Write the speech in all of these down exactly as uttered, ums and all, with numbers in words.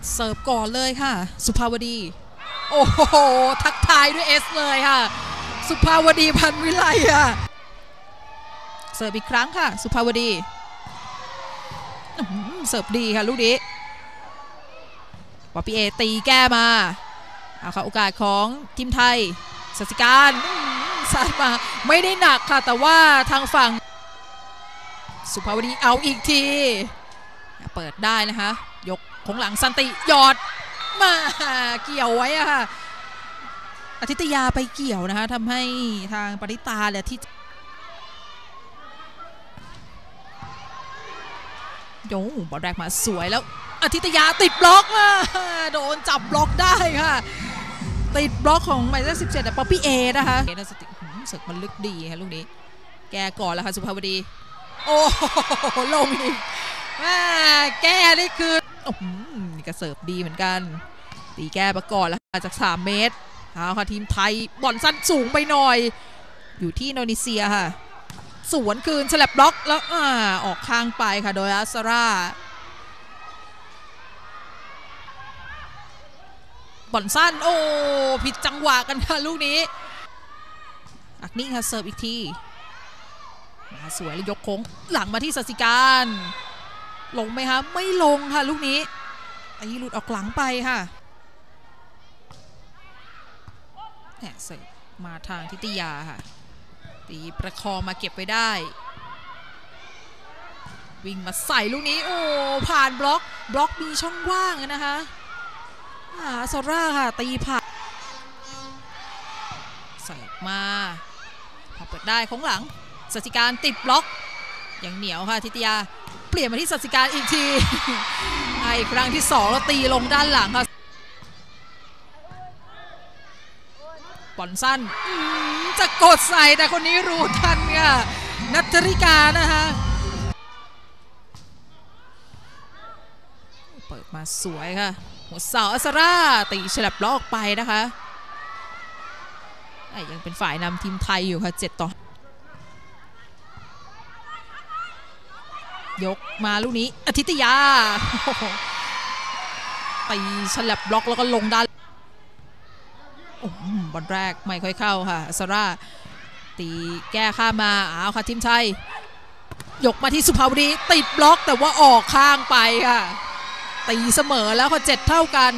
เสิร์ฟก่อนเลยค่ะสุภาวดีโอ้โหทักทายด้วยเอสเลยค่ะสุภาวดีพันวิไลค่ะเสิร์ฟอีกครั้งค่ะสุภาวดีเสิร์ฟดีค่ะลูกนี้ป๊อปปี้เอตีแก้มาเอาค่ะโอกาสของทีมไทยสัสิการสาดมาไม่ได้หนักค่ะแต่ว่าทางฝั่งสุภาวดีเอาอีกทีเปิดได้นะคะยกของหลังสันติหยอดมาเกี่ยวไว้อะค่ะอาทิตยาไปเกี่ยวนะคะทำให้ทางปริตาเนี่ยที่โยบอลแรกมาสวยแล้วอาทิตยาติดบล็อกมาโดนจับบล็อกได้ค่ะติดบล็อกของหมายเลขสิบเจ็ดป๊อปปี้เอนะคะเอสติเสึกมันลึกดีค่ะลูกนี้แกก่อนแล้วค่ะสุภาวดีโอ้ลงอีกแม่แก้นี่คือโอ้โหนี่ก็เสิร์ฟดีเหมือนกันตีแก้ประกอบแล้วจากสามเมตรเอาค่ะทีมไทยบอลสั้นสูงไปหน่อยอยู่ที่อินโดนีเซียค่ะสวนคืนฉลับบล็อกแล้วอ่าออกข้างไปค่ะโดยอัสราบอลสั้นโอ้ผิดจังหวะกันค่ะลูกนี้อักนี่ค่ะเสิร์ฟอีกทีมาสวยแล้วยกโค้งหลังมาที่สัสิการลงไหมคะไม่ลงค่ะลูกนี้ไอ้หลุดออกหลังไปค่ะแหมเสิร์ฟมาทางทิตยาค่ะตีประคองมาเก็บไว้ได้วิ่งมาใส่ลูกนี้โอ้ผ่านบล็อกบล็อกมีช่องว่างนะคะอ่าโซร่าค่ะตีผ่านใส่มาพอเปิดได้ของหลังสัสิการติดบล็อกอย่างเหนียวค่ะทิตยาเปลี่ยนมาที่สัสิการอีกทีไอ้ครั้งที่สองแล้วตีลงด้านหลังค่ะบอลสั้นจะกดใส่แต่คนนี้รู้ทันค่ะนัทธริกานะคะเปิดมาสวยค่ะหัวเสาอัสราตีฉลับล็อกไปนะคะยังเป็นฝ่ายนำทีมไทยอยู่ค่ะเจ็ดต่อยกมาลูกนี้อาทิตยาตีฉลับบล็อกแล้วก็ลงด้านบอลแรกไม่ค่อยเข้าค่ะอัสราตีแก้ข้ามมาเอาค่ะทีมไทยยกมาที่สุภาวดีติดบล็อกแต่ว่าออกข้างไปค่ะตีเสมอแล้วค่ะเจ็ดเท่ากัน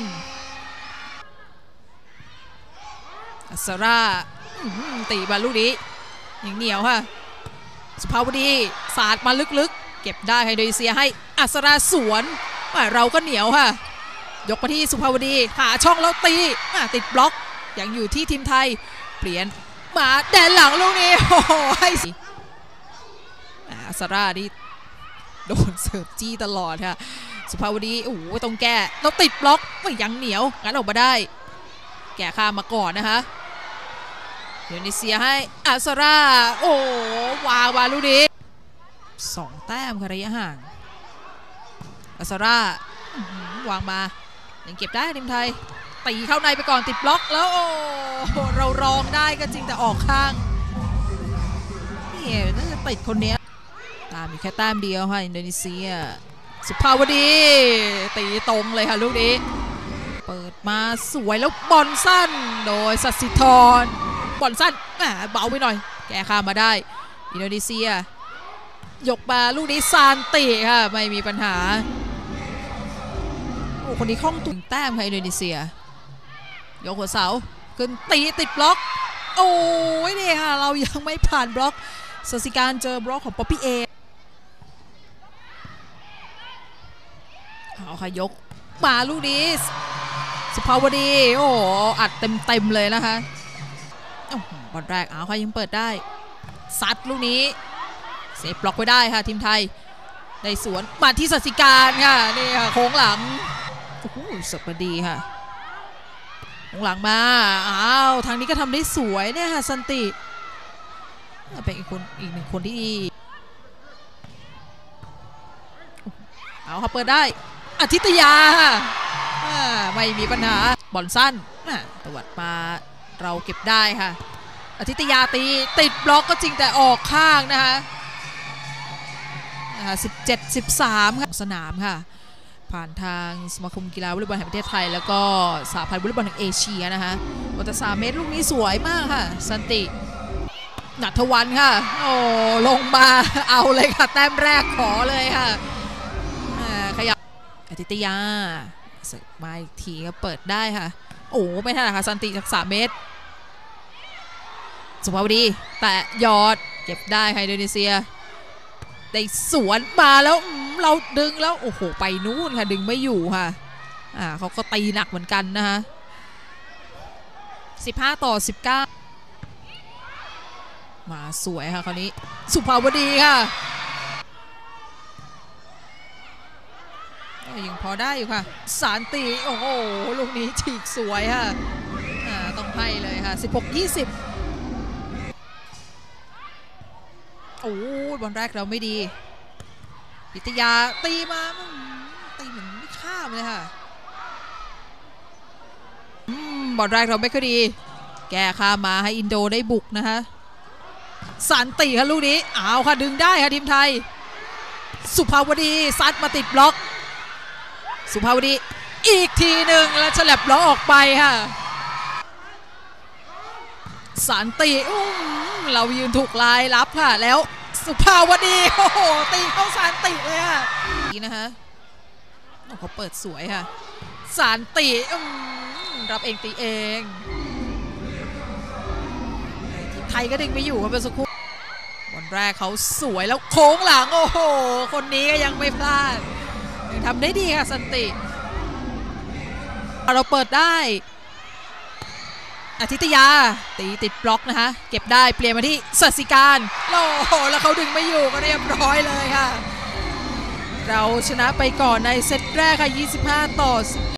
อัสราตีมาลูกนี้อย่างเหนียวค่ะสุภาวดีสาดมาลึกๆเก็บได้ให้โดยเซียให้อัสราสวนเราก็เหนียวค่ะยกมาที่สุภาวดีหาช่องแล้วตีติดบล็อกยังอยู่ที่ทีมไทยเปลี่ยนมาแดนหลังลูกนี้โอ้โหให้อัสราที่โดนเสิร์ฟจี้ตลอดค่ะสุภาวดีโอ้โหต้องแก้แล้วติดบล็อกไม่ยังเหนียวงั้นออกมาได้แก้ข้ามมาก่อนนะคะอินโดนีเซียให้อัสราโอ้วางมาลูกนี้สองแต้มค่ะระยะห่างอัสราวางมายังเก็บได้ทีมไทยตีเข้าในไปก่อนติดบล็อกแล้วโอ้เรารองได้ก็จริงแต่ออกข้างนี่น่าจะติดคนนี้ตามอยู่แค่แต้มเดียวค่ะอินโดนีเซียสุภาวดีตีตรงเลยค่ะลูกนี้เปิดมาสวยแล้วบอลสั้นโดยสัสิธรบอลสั้นเบาไปหน่อยแก้ข้ามมาได้อินโดนีเซียยกมาลูกนี้ซานติค่ะไม่มีปัญหาโอ้คนนี้คล่องตุ่มแต้มค่ะอินโดนีเซียยกหัวเสาขึ้นตีติดบล็อกโอ้ยนี่ค่ะเรายังไม่ผ่านบล็อกสัสิการเจอบล็อกของป๊อปปี้เอเอาค่ะยกมาลูกนี้สุภาวดีโอ้อัดเต็มเต็มเลยนะคะบอลแรกเอาค่ะยังเปิดได้ซัดลูกนี้เซฟบล็อกไว้ได้ค่ะทีมไทยได้สวนมาที่สัสิการค่ะนี่ค่ะโค้งหลังโอ้โหสบดีค่ะโค้งหลังมาอ้าวทางนี้ก็ทำได้สวยเนี่ยค่ะสันติเป็นอีกคนอีกหนึ่งคนที่เอาค่ะเปิดได้อาทิตยาค่ะไม่มีปัญหาบอลสั้นตวัดมาเราเก็บได้ค่ะอาทิตยาตีติดบล็อกก็จริงแต่ออกข้างนะคะสิบเจ็ด สิบสามค่ะสนามค่ะผ่านทางสมาคมกีฬาวอลเลย์บอลแห่งประเทศไทยแล้วก็สหพันธ์วอลเลย์บอลแห่งเอเชียนะคะวัตสามเมตรลูกนี้สวยมากค่ะสันติณัฐวรรณค่ะโอ้ลงมาเอาเลยค่ะแต้มแรกขอเลยค่ะขยับอธิตยามาอีกทีก็เปิดได้ค่ะโอ้ไม่ทันค่ะสันติจากสามเมตรสุภาวดีแต่ยอดเก็บได้ค่ะอินโดนีเซียได้สวนมาแล้วเราดึงแล้วโอ้โหไปนู่นค่ะดึงไม่อยู่ค่ะอ่าเขาก็ตีหนักเหมือนกันนะคะสิบห้าต่อสิบเก้ามาสวยค่ะคราวนี้สุภาวดีค่ะยังพอได้อยู่ค่ะสันติโอ้โหลูกนี้ฉีกสวยค่ะอ่าต้องให้เลยค่ะสิบหก ยี่สิบโอ้บอลแรกเราไม่ดีพิทยาตีมาตีเหมือนไม่ข้ามเลยค่ะบอลแรกเราไม่ค่อยดีแก้ข้ามมาให้อินโดได้บุกนะคะสันติค่ะลูกนี้เอาค่ะดึงได้ค่ะทีมไทยสุภาวดีซัดมาติดบล็อกสุภาวดีอีกทีหนึ่งแล้วฉลับล้อออกไปค่ะสันติเรายืนถูกลายรับค่ะแล้วสุภาวดีโอ้โหตีเข้าสันติเลยค่ะนี่นะคะเขาเปิดสวยค่ะสันติรับเองตีเองทีมไทยก็ดึงไม่อยู่ครับเป็นสุขุมบอลแรกเขาสวยแล้วโค้งหลังโอ้โหคนนี้ก็ยังไม่พลาดยังทำได้ดีค่ะสันติเราเปิดได้อาทิตยาตีติดบล็อกนะคะเก็บได้เปลี่ยนมาที่สัสิการโอ้โหแล้วเขาดึงไม่อยู่ก็เรียบร้อยเลยค่ะเราชนะไปก่อนในเซตแรกค่ะยี่สิบห้าต่อสิบ